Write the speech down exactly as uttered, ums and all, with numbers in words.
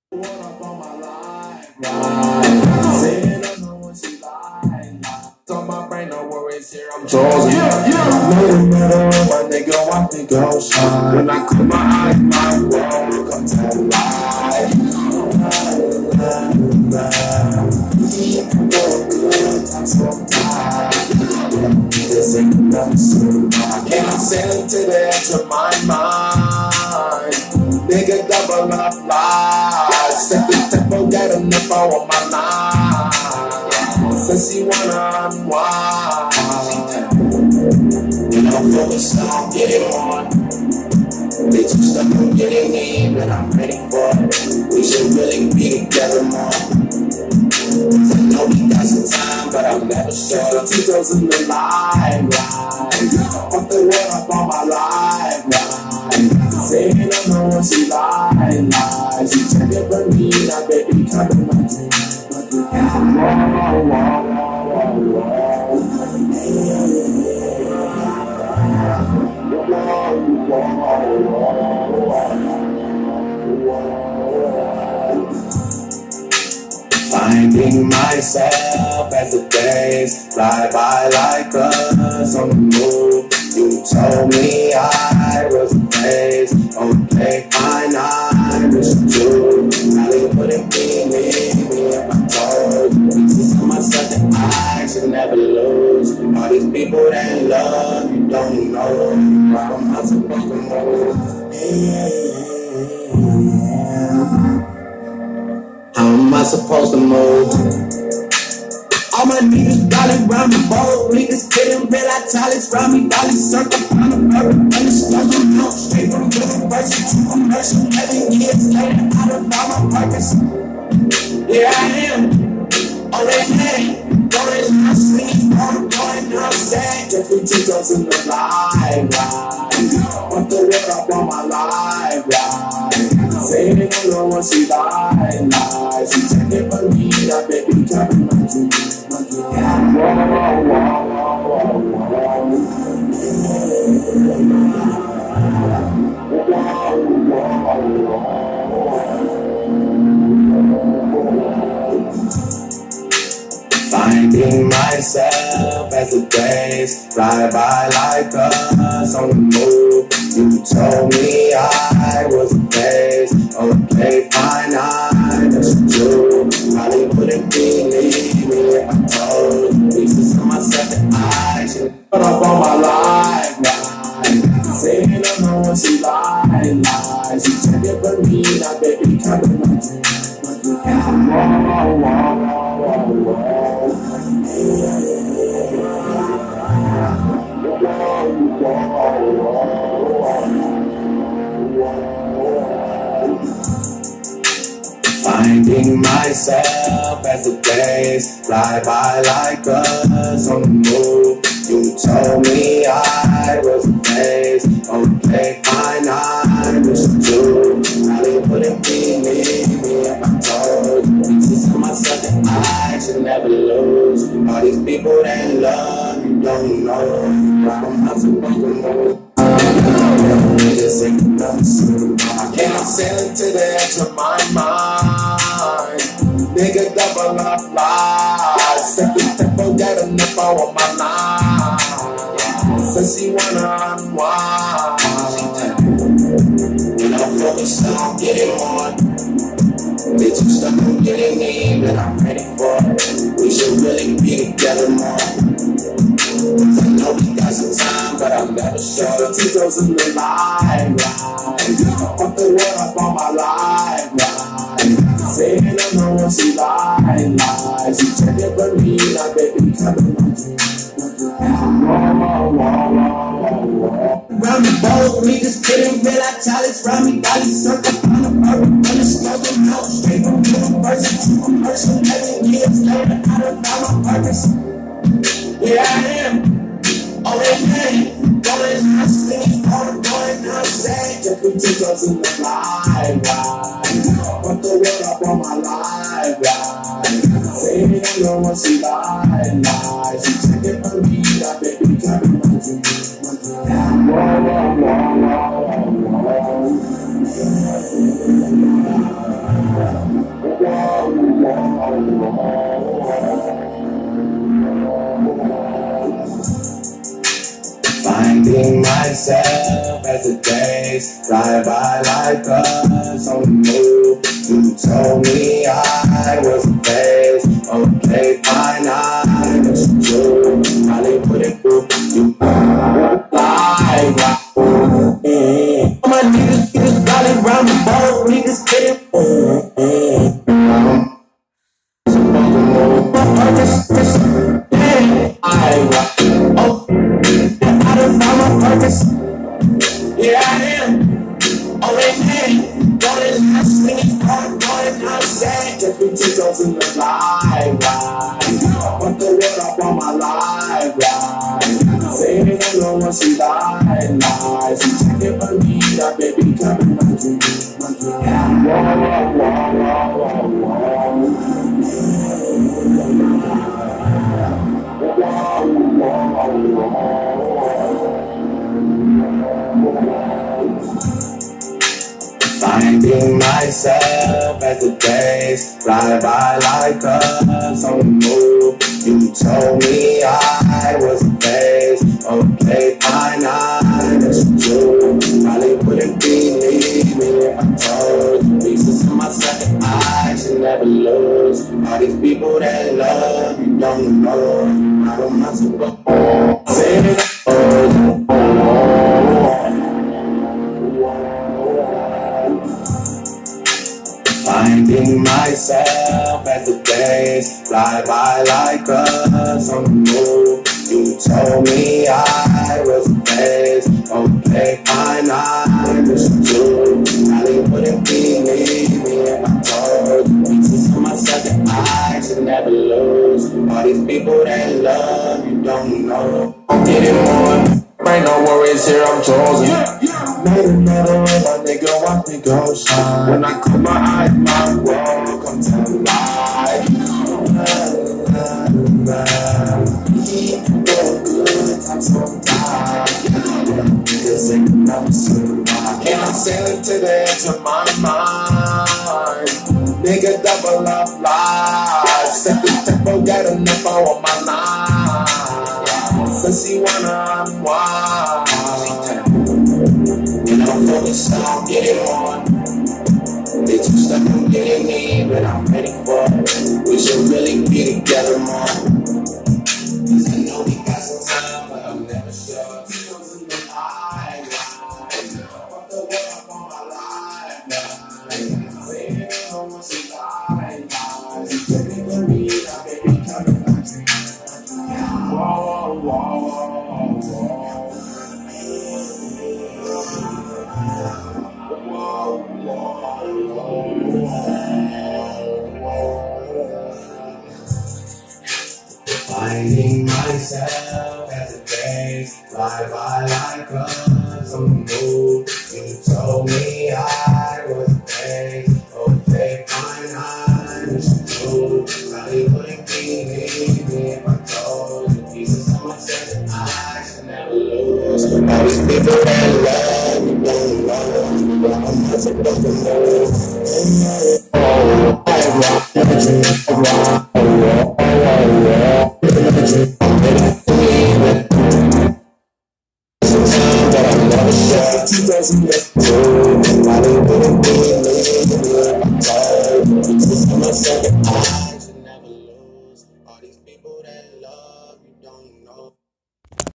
What up on my life? Right. Saying I know what she like. On my brain, no worries here. I'm chosen. Yeah, yeah. No matter what, my nigga, I think I'll shine. When I close my eyes, my world comes to life. I'm so tired. This ain't nothing soon. And I'm sailing to the edge of my mind. Nigga, double up lies. Set the tempo, got enough on my line. Says she wanna unwind. And I'm focused on getting on. They too stuck on getting me, but I'm ready for it. We should really be together more. I know we got some time, but I'm never sure. Tito's in the line, right? Fuck the world up on my life, right? Saying I know what she like, like. She check it for me, now baby, come in my dream. Whoa, whoa, whoa, finding myself as the days fly by like us on the move. You told me I was a phase. Okay, fine, I miss you too. Probably wouldn't be me if I told you. This is myself that I should never lose. All these people that love you don't know. How am I supposed to move? How am I supposed to move? All my niggas dolly round me, bold niggas getting real italics round me, dolly circle on the bird, and the struggle out straight from university to commercial. Eleven years later, I done found my purpose. Here I am, on that hand, going out sleep, going outside. Jeffrey Tito's in the live, right? Want the world up on my live, right? Saying I know what she like, like. She check it for me, that baby come in my dream. Finding myself as the days fly by like us on the move. You told me I was a phase. Okay, fine, I miss you too. Probably wouldn't believe me if I told you. Pieces of myself that I should put up on my life, right? Saying I know what she like, like. She check it for me, now baby, come in my dream. Whoa, whoa, whoa, whoa, finding myself as the days fly by like us on the move. You told me I was a phase. Okay, fine, I miss you too. Probably wouldn't be me if I told you. Pieces of myself that I should never lose. All these people that love you don't know. How am I supposed to move? This ain't nothing soon. And I'm sailing to the edge of my mind. Nigga, double up lies. Set the tempo, got enough on my line. Says she wanna unwind. And I'm focused on getting on. They too stuck on getting me, but I'm ready for it. We should really be together more. I know we got some time, but I'm never sure. Tito's in the live, right? Fuck the world up on my life, right? Saying I know what she like, like. She check it for me, now baby, come in my dream. Whoa, whoa, whoa, whoa, whoa. Round the bold niggas getting real italics round me, dolly circle on the bird, and the struggle out straight from university to commercial. Eleven years later, I done found my purpose. Here I am, on that hand, going out sleep, going outside. Jeffrey Tito's in the live, right? Want the world up on my life, right? Saying I know what she like, like. She check it for me, that baby come in my dream. Whoa, whoa, whoa, whoa, whoa, whoa. Finding myself as the days fly by like us on the move. You told me I wasn't phased. Okay, fine, I was true. Probably put it through. You lie, right? Mm-hmm. My niggas get it solid round the boat. Niggas get it. Mm-hmm. I rock. Oh, I done found my purpose. Yeah, I am. Oh, amen. Going outside, going outside. Just be Tito's in the live ride. Put the word up on my live ride. Say it ain't no one she lied, lies. She checking for me, that baby coming my dream, my dream. Whoa, whoa, whoa, whoa, finding myself as the days fly by like us on the move. You told me I wasn't phased. Okay, fine, I was true. Probably wouldn't believe me if I told you. Pieces of myself that I should never lose. All these people that love you don't know. I don't mind to go. Say it. Finding myself as the days fly by like us on the move. You told me I wasn't phased. Okay, fine, I was true. Probably wouldn't believe me if I told you. Pieces of myself that I should never lose. All these people that love you don't know. I'm getting more. Ain't no worries here, I'm chosen. Made another way, my nigga, watch me go shine. When I close my eyes, my world comes to life. Feel good, I'm so tired. Niggas ain't never survive. And I'm sailing to the edge of my mind. Nigga, double up life. Set the tempo, got enough on my line. So she wanna unwind. And I'm focused on getting on. They too stuck on getting me, but I'm ready for it. We should really be together more. Cause I know we got some time, but I'm never sure. Tito's in the live line. Fuck the world up on my live line. Say it ain't no one to lie, lies. You checking for me, now baby coming back to me. Whoa, whoa, whoa, whoa. Finding myself as the days fly by like us on the move. You told me I wasn't phased. Okay, fine, I was true. Probably wouldn't believe me if I told you. Pieces of myself that I should never lose. All these people that love me don't know. I'm not supposed to know. I rock energy, I rock, I rock, I rock. Two thousand two, I didn't believe me. I told you, this is my second eye.